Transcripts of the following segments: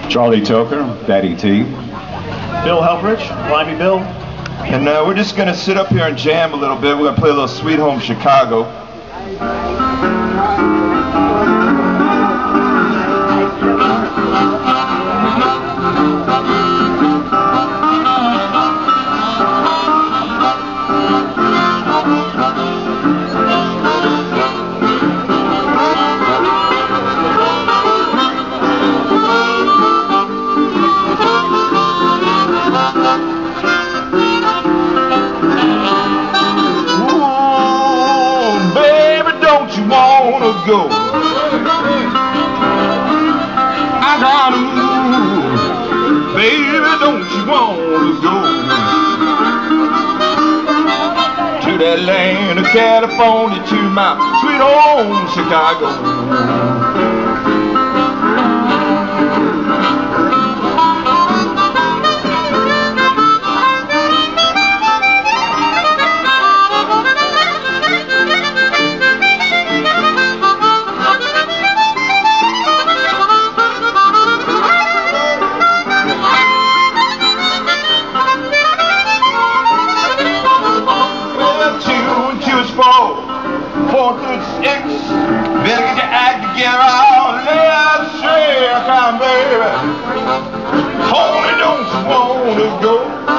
Charlie Toker, Daddy T. Bill Helfrich, Blimey Bill. And we're just going to sit up here and jam a little bit. We're going to play a little Sweet Home Chicago. Go. I got ooh, baby, don't you wanna go to that land of California, to my sweet home Chicago? Four through six, better get your act together. Let's shake on, baby. Honey, don't you wanna go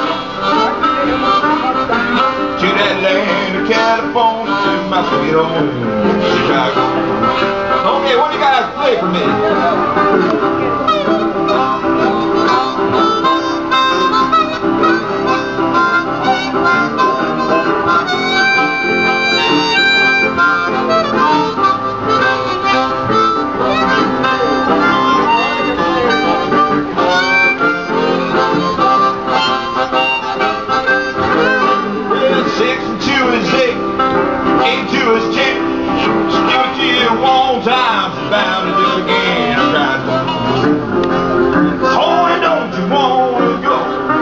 to that land of California, to my sweet home Chicago? Okay, what do you guys play for me? Times is bound to do again. I'm trying to. Honey, don't you wanna go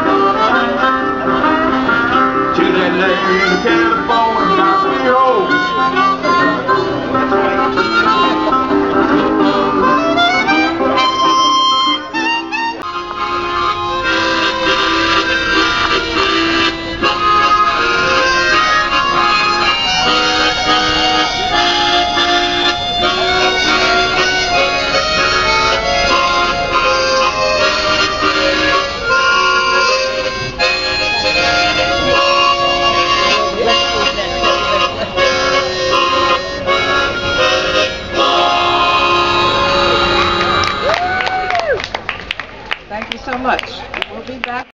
to that land of California, my sweet home? Thank you so much. We'll be back.